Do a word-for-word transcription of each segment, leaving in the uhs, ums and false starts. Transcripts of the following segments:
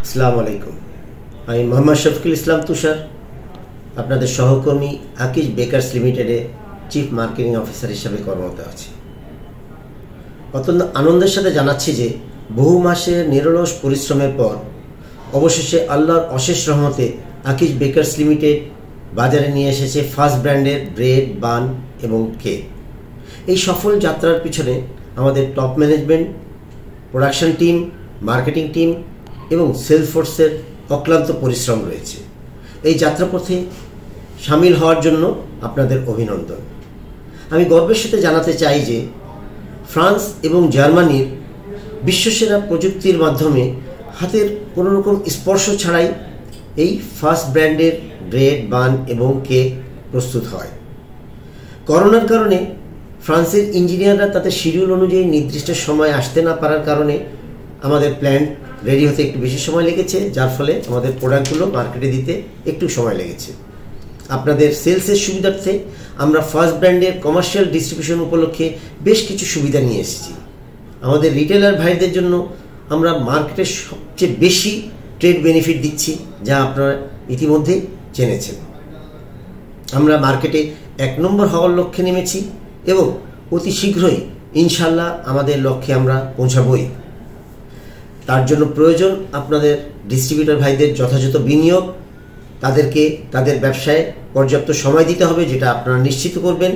আসসালামু আলাইকুম। আমি মোহাম্মদ শফিকুল ইসলাম তুষার, আপনাদের সহকর্মী আকিজ বেকার্স লিমিটেডে চিফ মার্কেটিং অফিসার হিসাবে কর্মরত আছি। অত্যন্ত আনন্দের সাথে জানাচ্ছি যে বহু মাসের নিরলস পরিশ্রমের পর অবশেষে আল্লাহর অশেষ রহমতে আকিজ বেকার্স লিমিটেড বাজারে নিয়ে এসেছে ফার্স্ট ব্র্যান্ডের ব্রেড, বান এবং কেক। এই সফল যাত্রার পিছনে আমাদের top management, production team, marketing team এবং সেলস ফোর্সের অক্লান্ত পরিশ্রম রয়েছে। এই যাত্রাপথে সামিল হওয়ার জন্য আপনাদের অভিনন্দন। আমি গর্বের সাথে জানাতে চাই যে ফ্রান্স এবং জার্মানির বিশ্বসেরা প্রযুক্তির মাধ্যমে হাতের কোনো রকম স্পর্শ ছাড়াই এই ফার্স্ট ব্র্যান্ডের ব্রেড, বান এবং কেক প্রস্তুত হয়। করোনার কারণে ফ্রান্সের ইঞ্জিনিয়াররা তাদের শিডিউল অনুযায়ী নির্দিষ্ট সময় আসতে না পারার কারণে আমাদের প্ল্যান্ট রেডি হতে একটু বেশি সময় লেগেছে, যার ফলে আমাদের প্রোডাক্টগুলো মার্কেটে দিতে একটু সময় লেগেছে। আপনাদের সেলসের সুবিধার্থে আমরা ফার্স্ট ব্র্যান্ডের কমার্শিয়াল ডিস্ট্রিবিউশন উপলক্ষে বেশ কিছু সুবিধা নিয়ে এসেছি। আমাদের রিটেলার ভাইদের জন্য আমরা মার্কেটের সবচেয়ে বেশি ট্রেড বেনিফিট দিচ্ছি, যা আপনারা ইতিমধ্যেই জেনেছেন। আমরা মার্কেটে এক নম্বর হওয়ার লক্ষ্যে নেমেছি এবং অতি শীঘ্রই ইনশাল্লাহ আমাদের লক্ষ্যে আমরা পৌঁছাবই। তার জন্য প্রয়োজন আপনাদের ডিস্ট্রিবিউটর ভাইদের যথাযথ বিনিয়োগ। তাদেরকে তাদের ব্যবসায় পর্যাপ্ত সময় দিতে হবে, যেটা আপনারা নিশ্চিত করবেন।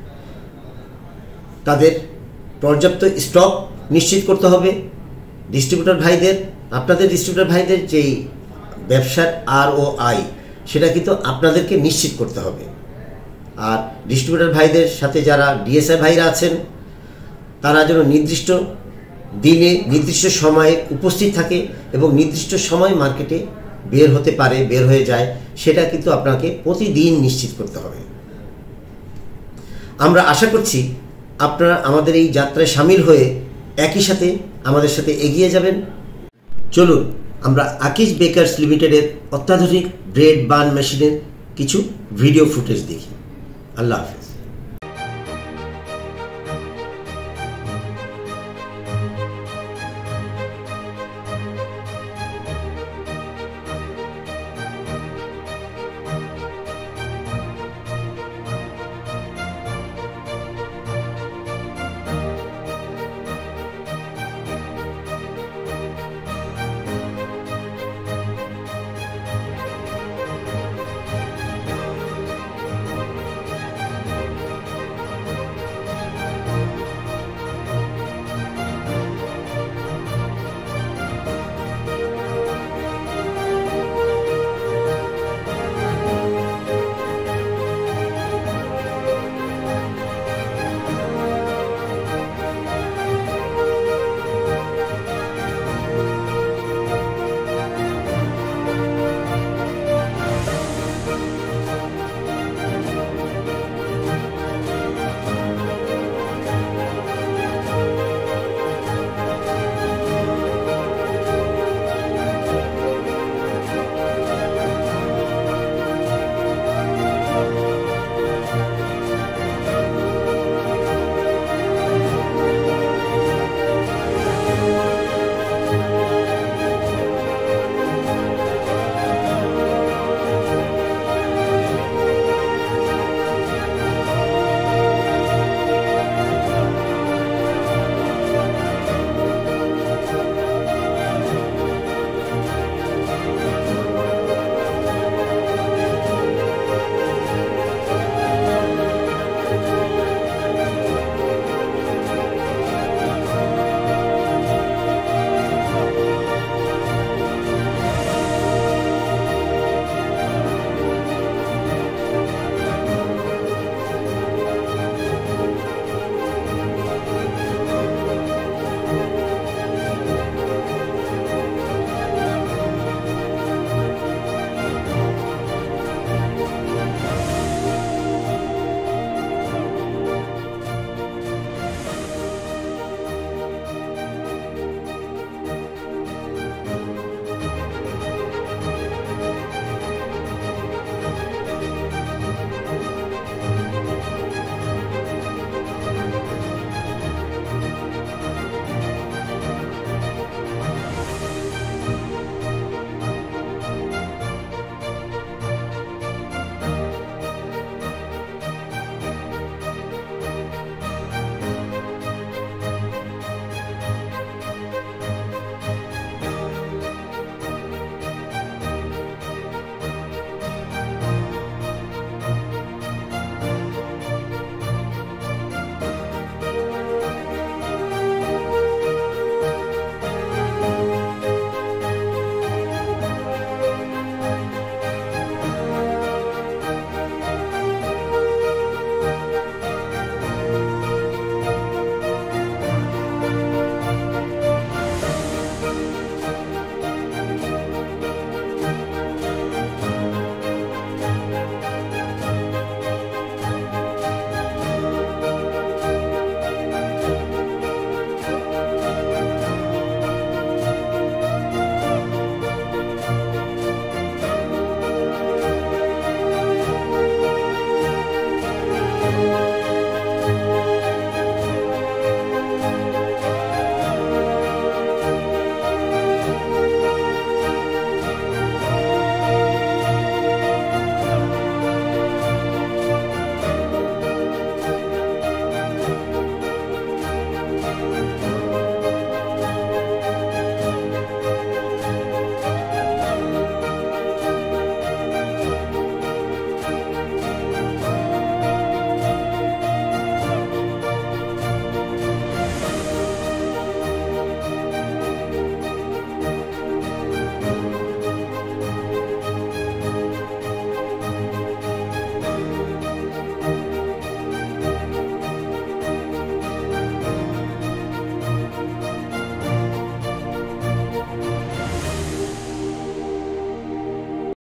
তাদের পর্যাপ্ত স্টক নিশ্চিত করতে হবে। ডিস্ট্রিবিউটর ভাইদের আপনাদের ডিস্ট্রিবিউটর ভাইদের যেই ব্যবসার আর ও আই, সেটা কিন্তু আপনাদেরকে নিশ্চিত করতে হবে। আর ডিস্ট্রিবিউটর ভাইদের সাথে যারা ডিএসআই ভাইরা আছেন, তারা যেন নির্দিষ্ট দিনে নির্দিষ্ট সময়ে উপস্থিত থাকে এবং নির্দিষ্ট সময় মার্কেটে বের হতে পারে, বের হয়ে যায়, সেটা কিন্তু আপনাকে প্রতিদিন নিশ্চিত করতে হবে। আমরা আশা করছি আপনারা আমাদের এই যাত্রায় সামিল হয়ে একই সাথে আমাদের সাথে এগিয়ে যাবেন। চলুন আমরা আকিজ বেকার্স লিমিটেডের অত্যাধুনিক ব্রেড বান মেশিনের কিছু ভিডিও ফুটেজ দেখি। আল্লাহ হাফেজ।